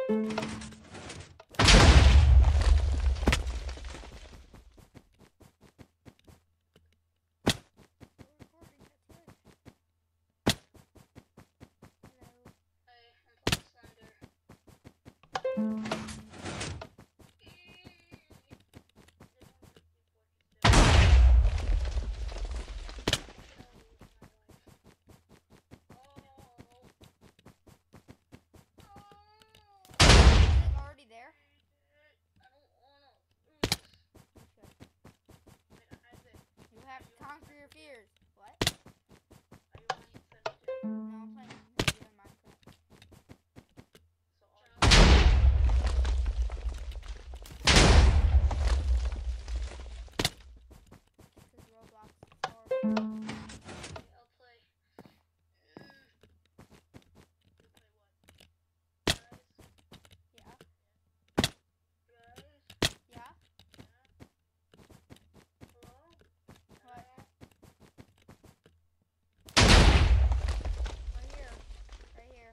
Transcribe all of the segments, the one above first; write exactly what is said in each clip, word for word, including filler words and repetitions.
Conquer your fears. What? No, I'm playing video in Minecraft. Because Roblox is horrible. I'll play. Yeah. Guys? Yeah. Hello? What? Right here. Right here.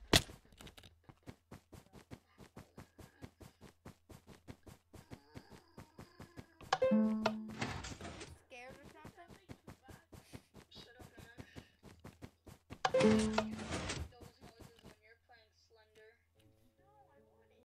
Scared or something? Shut up, man.